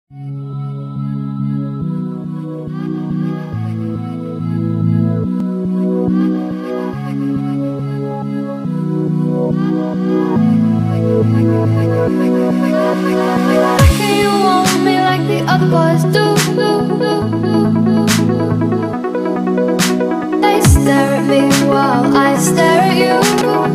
Can you want me like the other boys do? They stare at me while I stare at you.